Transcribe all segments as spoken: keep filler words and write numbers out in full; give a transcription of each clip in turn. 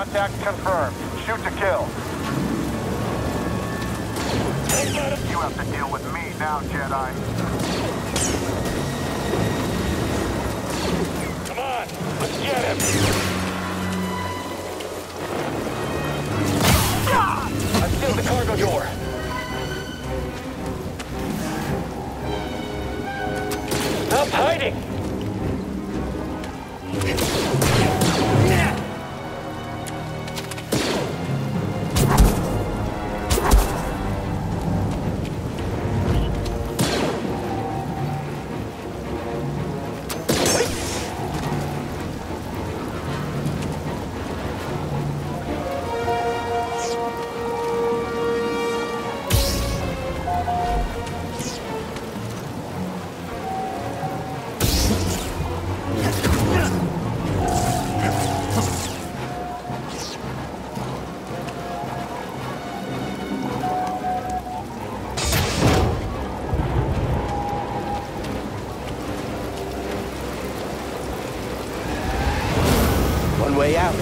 Contact confirmed. Shoot to kill. You have to deal with me now, Jedi. Come on, let's get him. I've sealed the cargo door. Stop hiding! One way out.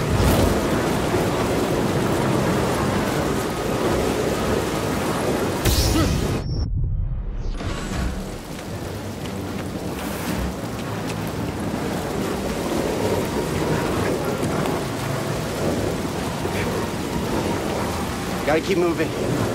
Gotta keep moving.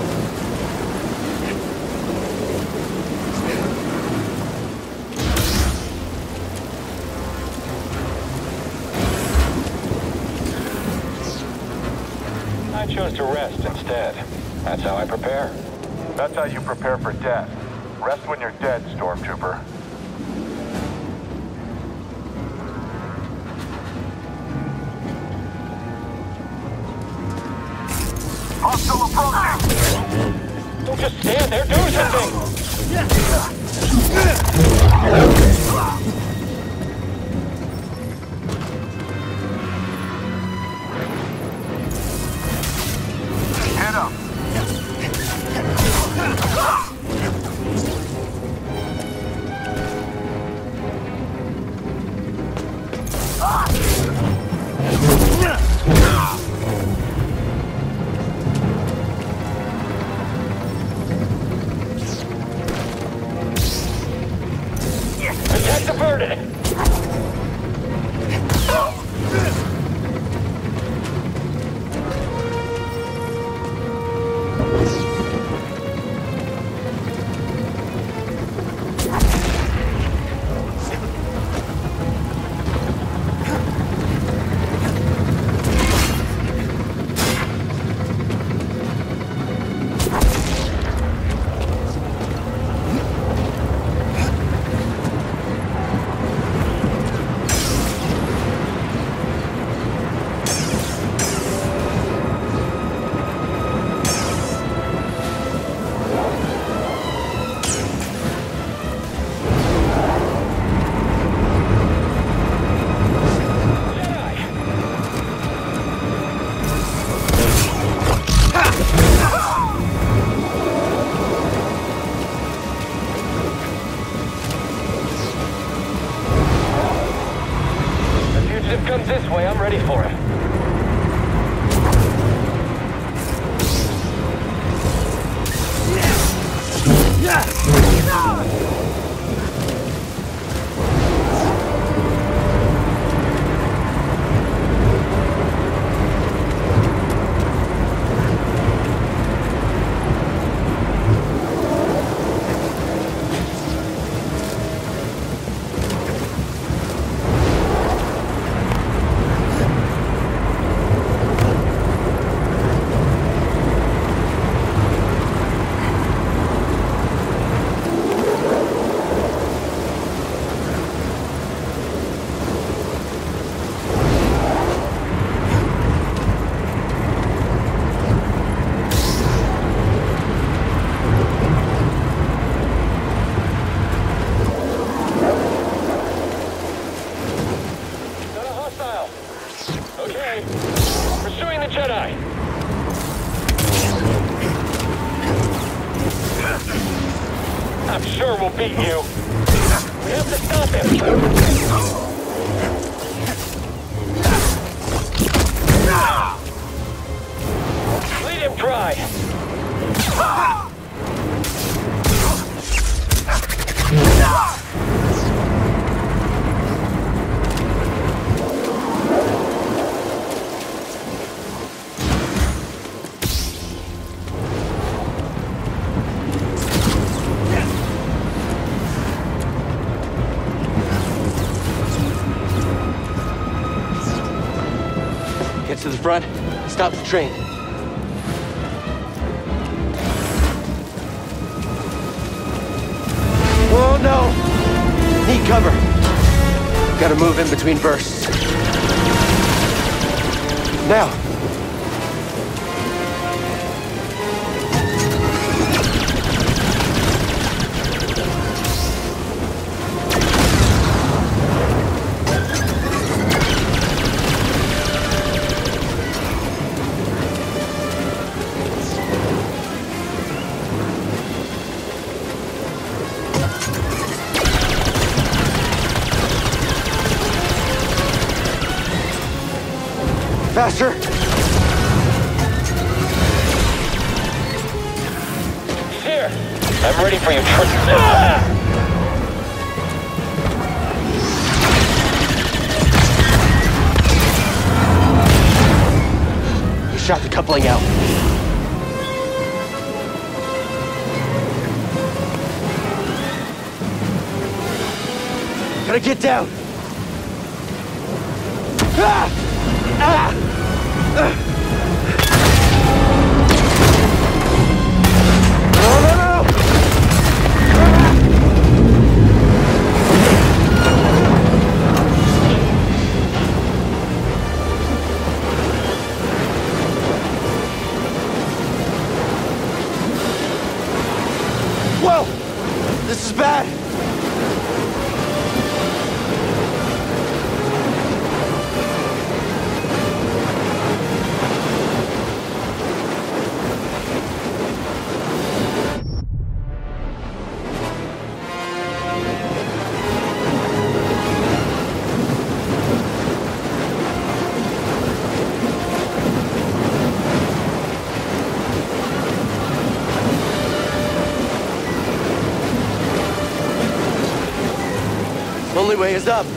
I chose to rest instead. That's how I prepare. That's how you prepare for death. Rest when you're dead, Stormtrooper. Hostile approaching! Don't just stand there, do something! Head up! Attack diverted! If comes this way, I'm ready for him. Okay, pursuing the Jedi. I'm sure we'll beat you. We have to stop him. to the front. Stop the train. Oh no! Need cover. Gotta move in between bursts. Now. Faster! Here! I'm ready for you, Tr- ah! You shot the coupling out. Gotta get down! Ah! Ah! Uh. No, no, no! Ah! Whoa! This is bad! Only way is up.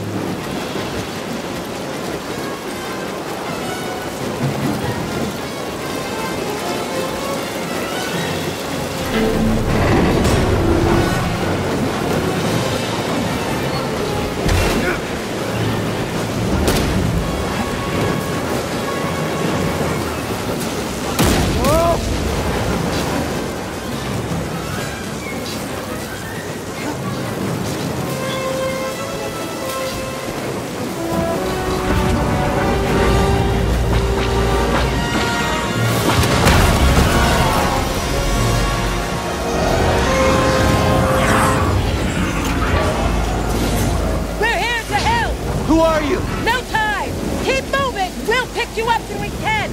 Who are you? No time! Keep moving! We'll pick you up when we can!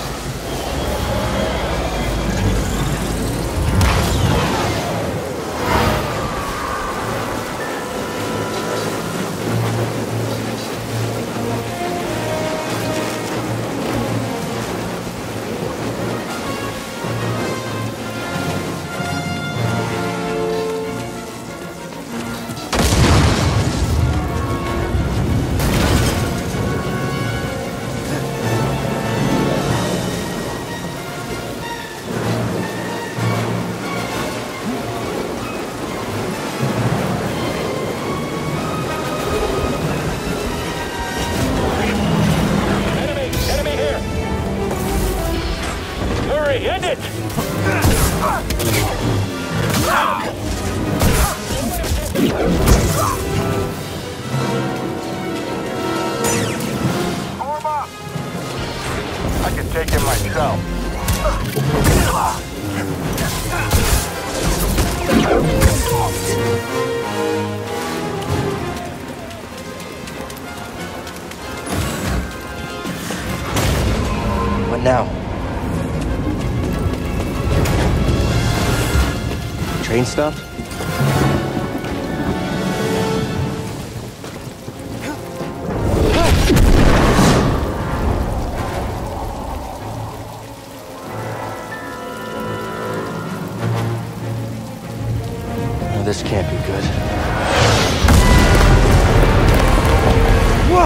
End it! Form up! I can take him myself. What now? Train stopped? Oh, this can't be good. Whoa!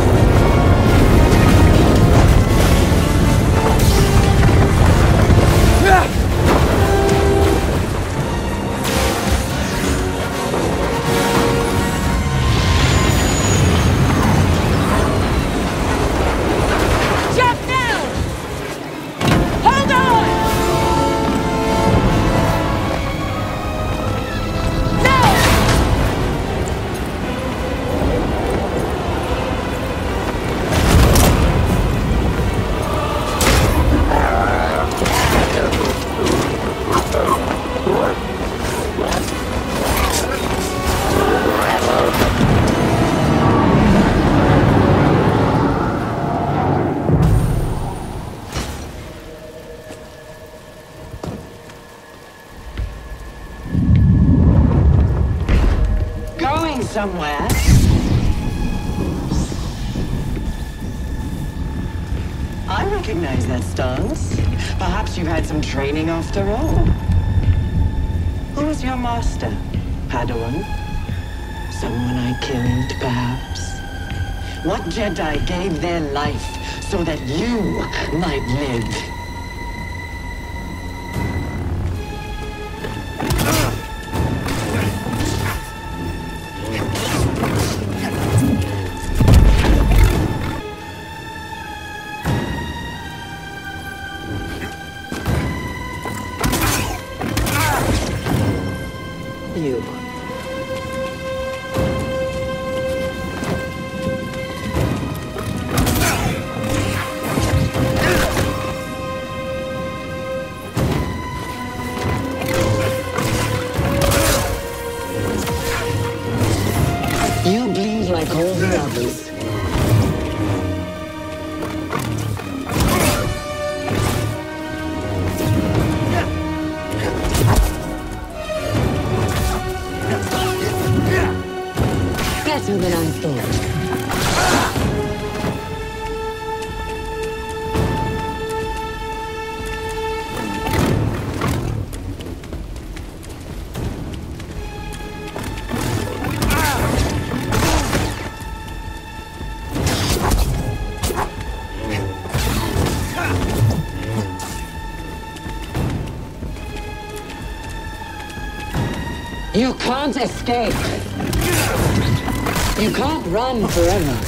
Ah! Jump now! somewhere. I recognize that stance. Perhaps you've had some training after all. Who was your master, Padawan? Someone I killed, perhaps? What Jedi gave their life so that you might live? You. You bleed like all the others. Better than I thought. You can't escape. You can't run forever.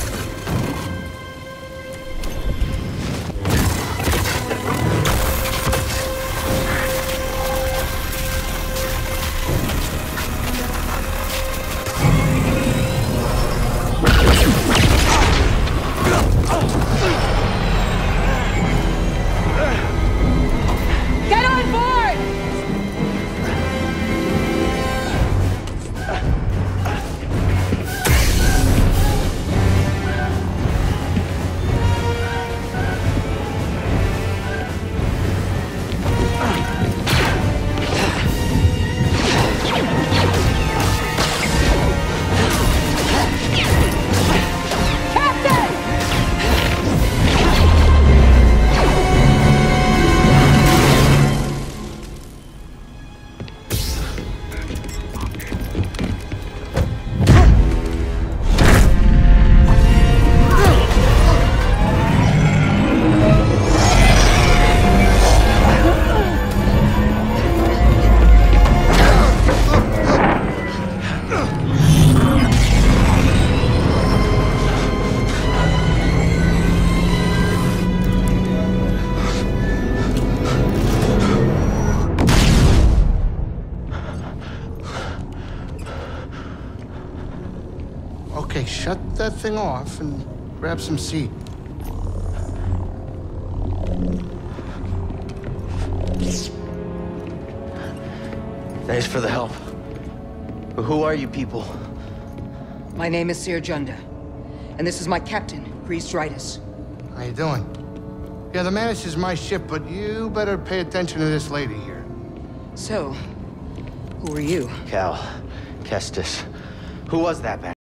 Get on board! Okay, shut that thing off and grab some seat. Thanks for the help. But who are you people? My name is Seer Junda, and this is my captain, Grease Dritus. How you doing? Yeah, the Mantis is my ship, but you better pay attention to this lady here. So, who are you? Cal. Kestis. Who was that man?